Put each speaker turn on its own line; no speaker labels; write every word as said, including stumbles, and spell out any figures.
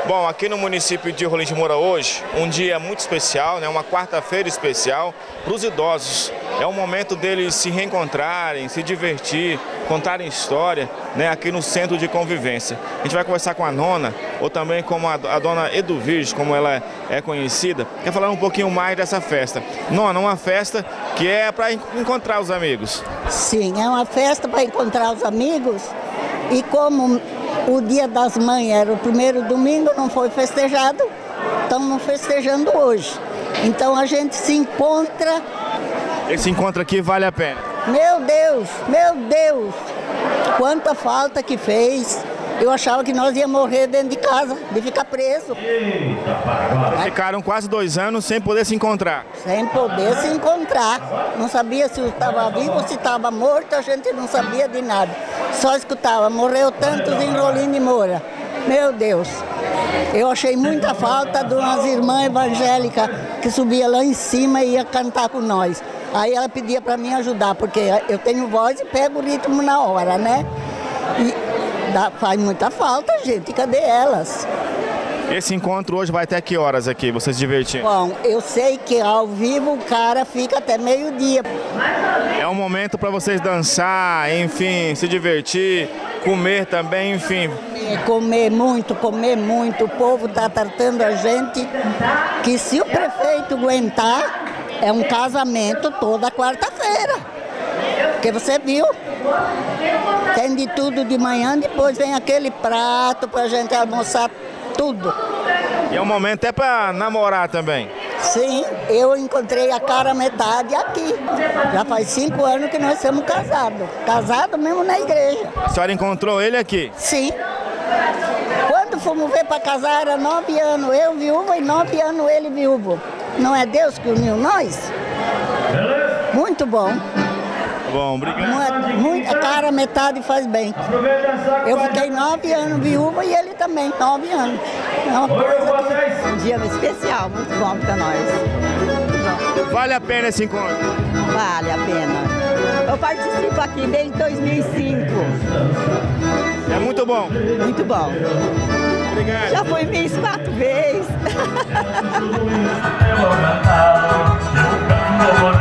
Bom, aqui no município de Rolim de Moura hoje, um dia muito especial, né? Uma quarta-feira especial para os idosos. É um momento deles se reencontrarem, se divertir, contarem história, né? Aqui no Centro de Convivência. A gente vai conversar com a nona, ou também com a, a dona Eduvirge, como ela é conhecida, quer falar um pouquinho mais dessa festa. Nona, uma festa que é para encontrar os amigos.
Sim, é uma festa para encontrar os amigos e como o Dia das Mães era o primeiro domingo, não foi festejado, estamos festejando hoje. Então a gente se encontra.
Esse encontro aqui vale a pena.
Meu Deus, meu Deus, quanta falta que fez. Eu achava que nós íamos morrer dentro de casa, de ficar preso.
Ficaram quase dois anos sem poder se encontrar.
Sem poder se encontrar. Não sabia se estava vivo ou se estava morto, a gente não sabia de nada. Só escutava, morreu tantos em Rolim de Moura. Meu Deus, eu achei muita falta de umas irmãs evangélicas que subia lá em cima e ia cantar com nós. Aí ela pedia para mim ajudar, porque eu tenho voz e pego o ritmo na hora, né? E dá, faz muita falta, gente, cadê elas?
Esse encontro hoje vai até que horas aqui, vocês se divertindo?
Bom, eu sei que ao vivo o cara fica até meio-dia.
É um momento para vocês dançar, enfim, se divertir, comer também, enfim.
Comer muito, comer muito. O povo está tratando a gente que se o prefeito aguentar, é um casamento toda quarta-feira. Porque você viu, tem de tudo de manhã, depois vem aquele prato para a gente almoçar tudo.
E é um momento até para namorar também.
Sim, eu encontrei a cara metade aqui. Já faz cinco anos que nós somos casados. Casados mesmo na igreja.
A senhora encontrou ele aqui?
Sim. Quando fomos ver para casar era nove anos, eu viúva e nove anos ele viúvo. Não é Deus que uniu nós? Muito bom.
Bom, obrigado.
Muito, muito, a cara metade faz bem. Eu fiquei nove anos viúva e ele também, nove anos. É uma coisa que...
Um dia especial, muito bom para nós.
Vale a pena esse encontro?
Vale a pena. Eu participo aqui desde dois mil e cinco.
É muito bom?
Muito bom.
Obrigado.
Já fui Miss quatro vezes.